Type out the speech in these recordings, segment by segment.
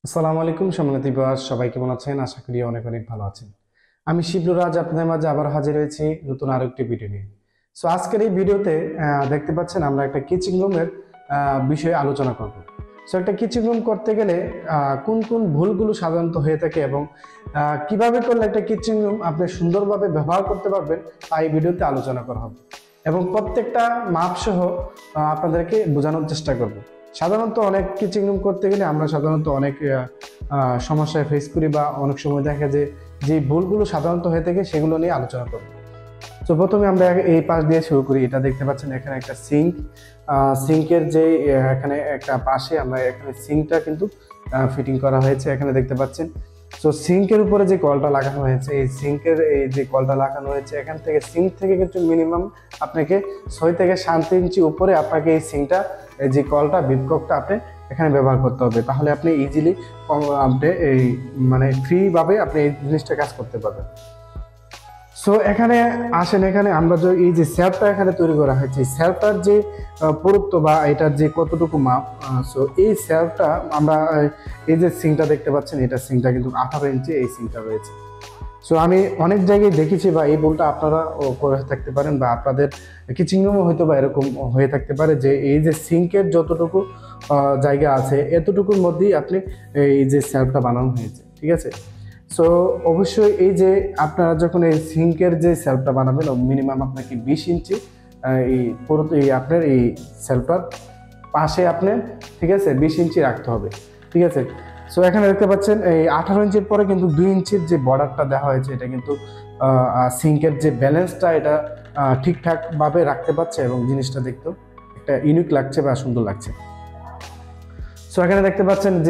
আসসালামু আলাইকুম সম্মানিত ভিউয়ার্স, সবাই কেমন আছেন? আশা করি অনেক অনেক ভালো আছেন। আমি শিবলুর আজ আপনাদের মাঝে আবার হাজির হয়েছি নতুন আরো একটি ভিডিও নিয়ে। সো আজকের এই ভিডিওতে দেখতে পাচ্ছেন আমরা একটা কিচিং রুমের বিষয়ে আলোচনা করব। সো একটা কিচিং রুম করতে গেলে কোন কোন ভুলগুলো সাধারণত হয়ে থাকে এবং কিভাবে করলে একটা কিচিং রুম আপনি সুন্দরভাবে ব্যবহার করতে পারবেন তা এই ভিডিওতে আলোচনা করা হবে এবং প্রত্যেকটা মাপ সহ আপনাদেরকে বোঝানোর চেষ্টা করব। সাধারণত অনেক কিচিং রুম করতে গেলে আমরা সাধারণত অনেক সমস্যায় ফেস করি বা অনেক সময় দেখা যায় যে ভুলগুলো সাধারণত হয়ে থাকে সেগুলো নিয়ে আলোচনা করব। তো প্রথমে আমরা এই পাশ দিয়ে শুরু করি। এটা দেখতে পাচ্ছেন এখানে একটা সিঙ্কের যে এখানে একটা পাশে আমরা এখানে সিঙ্কটা কিন্তু ফিটিং করা হয়েছে এখানে দেখতে পাচ্ছেন। তো সিঙ্কের উপরে যে কলটা লাগানো হয়েছে, এই সিঙ্কের এই যে কলটা লাগানো হয়েছে এখান থেকে সিঙ্ক থেকে কিন্তু মিনিমাম আপনাকে 6 থেকে 7 ইঞ্চি উপরে আপনাকে এই সিঙ্কটা যে কলটা বিপককটা আপনি এখানে ব্যবহার করতে হবে, তাহলে আপনি ইজিলি আপনি এই মানে ফ্রিভাবে আপনি এই জিনিসটা কাজ করতে পারবেন। সো এখানে আসেন, এখানে আমরা যে এই যে স্যালটা এখানে তৈরি করা হয়েছে, স্যালটার যে পুরুত্ব বা এটার যে কতটুকু মাপ, সো এই স্যালটা আমরা এই যে সিংটা দেখতে পাচ্ছেন, এটা সিংটা কিন্তু 18 ইঞ্চি এই সিংটা রয়েছে। সো আমি অনেক জায়গায় দেখেছি বা এই ভুলটা আপনারা করে থাকতে পারেন বা আপনাদের কিচিং রুমও হয়তো বা এরকম হয়ে থাকতে পারে যে এই যে সিঙ্কের যতটুকু জায়গা আছে এতটুকুর মধ্যেই আপনি এই যে স্যালটা বানানো হয়েছে, ঠিক আছে। সো অবশ্যই এই যে আপনারা যখন এই সিঙ্কের যে সেলফটা বানাবেন মিনিমাম আপনাকে 20 ইঞ্চি এই পুরো এই আপনার এই সেলফটার পাশে আপনি, ঠিক আছে, 20 ইঞ্চি রাখতে হবে, ঠিক আছে। সো এখানে দেখতে পাচ্ছেন এই 18 ইঞ্চির পরে কিন্তু 2 ইঞ্চির যে বর্ডারটা দেওয়া হয়েছে এটা কিন্তু সিঙ্কের যে ব্যালেন্সটা এটা ঠিকঠাকভাবে রাখতে পারছে এবং জিনিসটা দেখতেও একটা ইউনিক লাগছে বা সুন্দর লাগছে। সো এখানে দেখতে পাচ্ছেন যে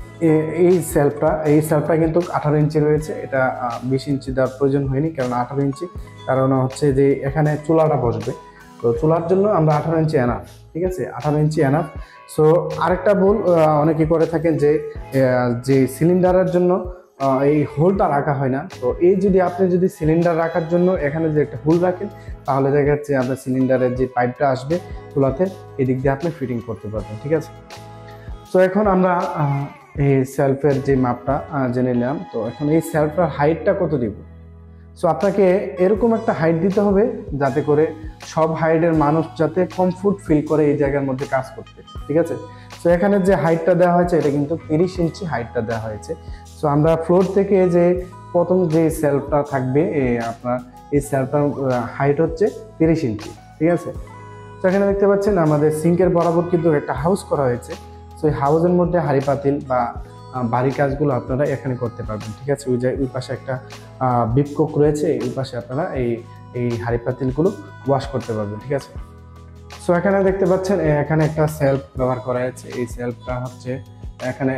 এই সেলফটা কিন্তু 18 ইঞ্চি রয়েছে, এটা 20 ইঞ্চি দেওয়ার প্রয়োজন হয়নি, কারণ 18 ইঞ্চি কারণ হচ্ছে যে এখানে চুলাটা বসবে, তো চুলার জন্য আমরা 18 ইঞ্চি এনাফ, ঠিক আছে, 18 ইঞ্চি এনাফ। সো আরেকটা ভুল অনেকে করে থাকেন যে সিলিন্ডারের জন্য এই হোলটা রাখা হয় না। তো এই আপনি যদি সিলিন্ডার রাখার জন্য এখানে যে একটা হোল রাখেন, তাহলে দেখা যাচ্ছে আপনার সিলিন্ডারের যে পাইপটা আসবে চুলাতে এদিক দিয়ে আপনি ফিটিং করতে পারবেন, ঠিক আছে। তো এখন আমরা এই সেলফের যে মাপটা জেনে নিলাম। তো এখন এই সেলফটার হাইটটা কত দিব? সো আপনাকে এরকম একটা হাইট দিতে হবে যাতে করে সব হাইটের মানুষ যাতে কমফোর্ট ফিল করে এই জায়গার মধ্যে কাজ করতে, ঠিক আছে। সো এখানে যে হাইটটা দেওয়া হয়েছে এটা কিন্তু 30 ইঞ্চি হাইটটা দেওয়া হয়েছে। সো আমরা ফ্লোর থেকে যে প্রথম যে সেলফটা থাকবে আপনার এই সেলফটার হাইট হচ্ছে 30 ইঞ্চি, ঠিক আছে। তো এখানে দেখতে পাচ্ছেন আমাদের সিঙ্কের বরাবর কিন্তু একটা হাউস করা হয়েছে। সো এই হাউসের মধ্যে হাঁড়ি পাতিল বা বাড়ি কাজগুলো আপনারা এখানে করতে পারবেন, ঠিক আছে। ওই পাশে একটা বিপকক রয়েছে, ওই পাশে আপনারা এই হাঁড়ি পাতিলগুলো ওয়াশ করতে পারবেন, ঠিক আছে। সো এখানে দেখতে পাচ্ছেন এখানে একটা সেলফ ব্যবহার করা হয়েছে। এই সেলফটা হচ্ছে এখানে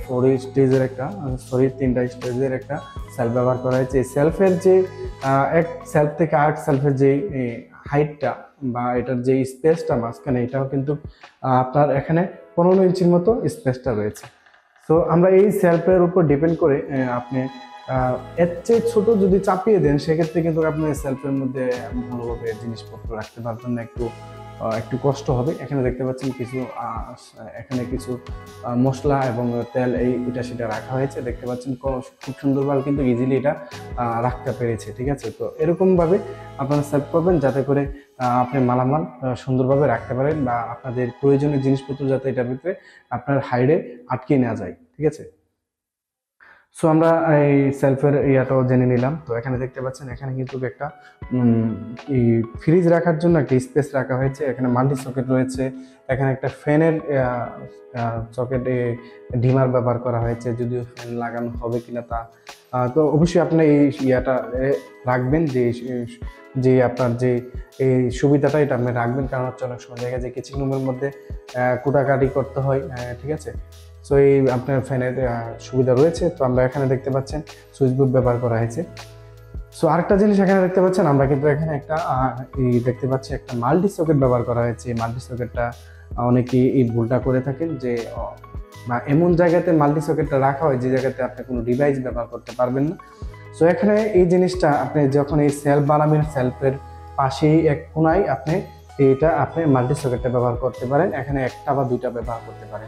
3টা স্টেজের একটা সেলফ ব্যবহার করা হয়েছে। এই সেলফের যে এক সেলফ থেকে আরেক সেলফের যে হাইটটা বা এটার যে স্পেসটা মাঝখানে, এটাও কিন্তু আপনার এখানে 15 ইঞ্চির মতো স্পেসটা রয়েছে। সো আমরা এই সেলফের উপর ডিপেন্ড করে আপনি এর চেয়ে ছোটো যদি চাপিয়ে দেন সেক্ষেত্রে কিন্তু আপনি সেলফের মধ্যে ভালোভাবে জিনিসপত্র রাখতে পারবেন না, একটু কষ্ট হবে। এখানে দেখতে পাচ্ছেন এখানে কিছু মশলা এবং তেল এটা সেটা রাখা হয়েছে, দেখতে পাচ্ছেন খুব সুন্দরভাবে কিন্তু ইজিলি এটা রাখতে পেরেছে, ঠিক আছে। তো এরকমভাবে আপনারা সেভ করবেন যাতে করে আপনি মালামাল সুন্দরভাবে রাখতে পারেন বা আপনাদের প্রয়োজনীয় জিনিসপত্র যাতে এটার ভিতরে আপনার হাইডে আটকে নেওয়া যায়, ঠিক আছে। সো আমরা এই সেলফের ইয়াটাও জেনে নিলাম। তো এখানে দেখতে পাচ্ছেন এখানে কিন্তু একটা এই ফ্রিজ রাখার জন্য একটা স্পেস রাখা হয়েছে, এখানে মাল্টি সকেট রয়েছে, এখানে একটা ফ্যানের সকেটে ডিমার ব্যবহার করা হয়েছে, যদিও ফ্যান লাগানো হবে কিনা তা তো অবশ্যই আপনি এই ইয়াটা রাখবেন, যে আপনার যে এই সুবিধাটা এটা আপনি রাখবেন, কারণ হচ্ছে অনেক সময় দেখা যায় কিচেন রুমের মধ্যে কুটাকাটি করতে হয়, ঠিক আছে। সো এই আপনার ফ্যানের সুবিধা রয়েছে। তো আমরা এখানে দেখতে পাচ্ছেন সুইচ বোর্ড ব্যবহার করা হয়েছে। সো আরেকটা জিনিস এখানে দেখতে পাচ্ছেন আমরা কিন্তু এখানে একটা দেখতে পাচ্ছি একটা মাল্টি সকেট ব্যবহার করা হয়েছে। এই মাল্টি সকেটটা অনেকেই এই ভুলটা করে থাকেন যে এমন জায়গাতে মাল্টি সকেটটা রাখা হয় যে জায়গাতে আপনি কোনো ডিভাইস ব্যবহার করতে পারবেন না। সো এখানে এই জিনিসটা আপনি যখন এই সেলফ বানাবেন সেলফের পাশেই এক কোনায় আপনি মাল্টি সকেটটা ব্যবহার করতে পারেন, এখানে একটা বা দুইটা ব্যবহার করতে পারেন। সো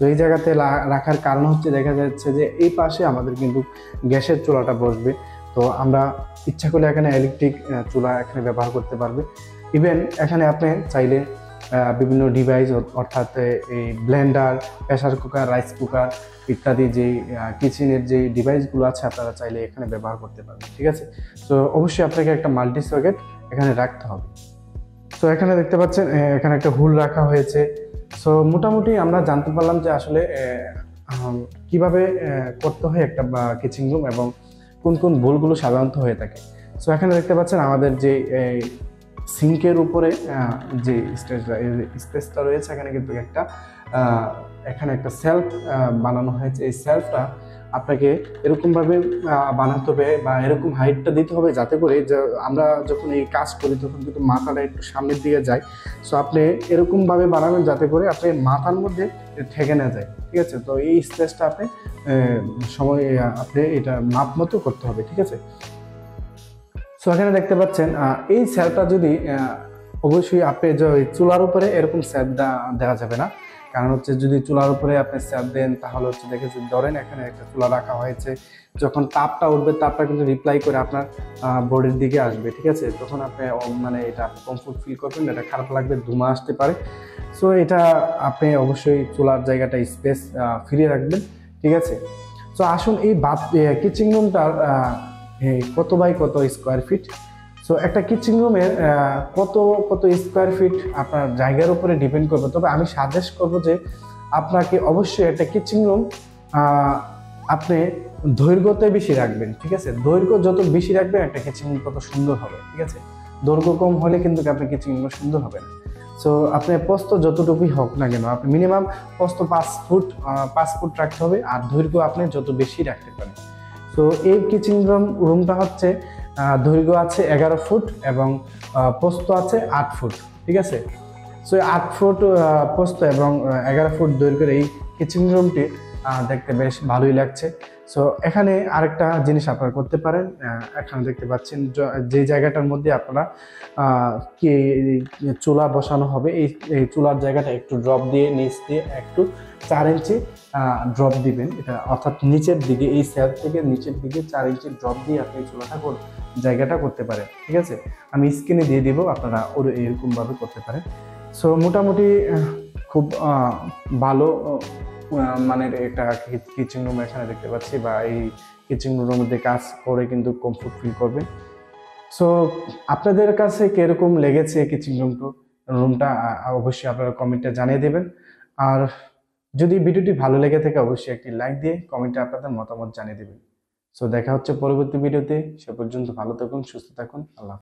তো এই জায়গাতে রাখার কারণ হচ্ছে দেখা যাচ্ছে যে এই পাশে আমাদের কিন্তু গ্যাসের চুলাটা বসবে। তো আমরা ইচ্ছা করলে এখানে ইলেকট্রিক চুলা এখানে ব্যবহার করতে পারবে। ইভেন এখানে আপনি চাইলে বিভিন্ন ডিভাইস অর্থাৎ এই blender, pressure cooker, rice cooker ইত্যাদি যে কিচেনের যে ডিভাইসগুলো আছে আপনারা চাইলে এখানে ব্যবহার করতে পারবেন, ঠিক আছে। তো অবশ্যই আপনাকে একটা মাল্টি সকেট এখানে রাখতে হবে। তো এখানে দেখতে পাচ্ছেন এখানে একটা হুল রাখা হয়েছে। সো মোটামুটি আমরা জানতে পারলাম যে আসলে কিভাবে করতে হয় একটা কিচেন রুম এবং কোন কোন ভুলগুলো সাধারণত হয়ে থাকে। সো এখানে দেখতে পাচ্ছেন আমাদের যে সিঙ্কের উপরে যে স্পেসটা রয়েছে এখানে কিন্তু এখানে একটা সেলফ বানানো হয়েছে। এই সেলফটা আপনাকে এরকমভাবে বানাতে হবে বা এরকম হাইটটা দিতে হবে যাতে করে যে আমরা যখন এই কাজ করি তখন কিন্তু মাথাটা একটু সামনের দিকে যায়। সো আপনি এরকমভাবে বানাবেন যাতে করে আপনি মাথার মধ্যে ঠেকে না যায়, ঠিক আছে। তো এই স্পেসটা আপনি আপনি এটা মাপ মতো করতে হবে, ঠিক আছে। সো এখানে দেখতে পাচ্ছেন এই সেলটা যদি অবশ্যই আপনি যে চুলার উপরে এরকম সেল দেওয়া যাবে না। কারণ হচ্ছে যদি চুলার উপরে আপনি সেল দেন তাহলে হচ্ছে দেখেছেন, ধরেন এখানে একটা চুলা রাখা হয়েছে, যখন তাপটা উঠবে তাপটা কিন্তু রিপ্লাই করে আপনার বডির দিকে আসবে, ঠিক আছে। তখন আপনি মানে এটা কমফোর্ট ফিল করবেন, এটা খারাপ লাগবে, ধোঁয়া আসতে পারে। সো এটা আপনি অবশ্যই চুলার জায়গাটা স্পেস ফিরিয়ে রাখবেন, ঠিক আছে। সো আসুন এই কিচেন রুমটার কত বাই কত স্কোয়ার ফিট। সো একটা কিচেন রুমের কত কত স্কোয়ার ফিট আপনার জায়গার উপরে ডিপেন্ড করবে। তবে আমি সাজেস্ট করব যে আপনাকে অবশ্যই একটা কিচেন রুম আপনি দৈর্ঘ্যতে বেশি রাখবেন, ঠিক আছে। দৈর্ঘ্য যত বেশি রাখবেন একটা কিচেন রুম তত সুন্দর হবে, ঠিক আছে। দৈর্ঘ্য কম হলে কিন্তু আপনার কিচেন রুম সুন্দর হবে না। সো আপনি প্রস্থ যতটুকুই হোক না কেন আপনি মিনিমাম প্রস্থ 5 ফুট রাখতে হবে, আর দৈর্ঘ্য আপনি যত বেশি রাখতে পারেন। তো এই কিচেন রুমটা হচ্ছে দৈর্ঘ্য আছে 11 ফুট এবং প্রস্থ আছে 8 ফুট, ঠিক আছে। সো 8 ফুট প্রস্থ এবং 11 ফুট দৈর্ঘ্যের এই কিচেন রুমটি দেখতে বেশ ভালোই লাগছে। সো এখানে আরেকটা জিনিস আপনারা করতে পারেন, এখানে দেখতে পাচ্ছেন যে জায়গাটার মধ্যে আপনারা কি চুলা বসানো হবে এই চুলার জায়গাটা একটু ড্রপ দিয়ে নিচ দিয়ে একটু 4 ইঞ্চি ড্রপ দিবেন, এটা অর্থাৎ নিচের দিকে এই সেল থেকে নিচের দিকে 4 ইঞ্চি ড্রপ দিয়ে আপনি চুলাটা জায়গাটা করতে পারেন, ঠিক আছে। আমি স্ক্রিনে দিয়ে দিব, আপনারা এরকমভাবে করতে পারেন। সো মোটামুটি খুব ভালো মানের একটা কিচেন রুম এখানে দেখতে পাচ্ছি, বা এই কিচেন রুমের মধ্যে কাজ করে কিন্তু কমফোর্ট ফিল করবেন। সো আপনাদের কাছে কিরকম লেগেছে কিচেন রুমটা অবশ্যই আপনারা কমেন্টে জানিয়ে দেবেন। আর যদি ভিডিওটি ভালো লেগে থাকে অবশ্যই একটি লাইক দিয়ে কমেন্টে আপনাদের মতামত জানিয়ে দেবেন। সো দেখা হচ্ছে পরবর্তী ভিডিওতে, সে পর্যন্ত ভালো থাকুন, সুস্থ থাকুন, আল্লাহ।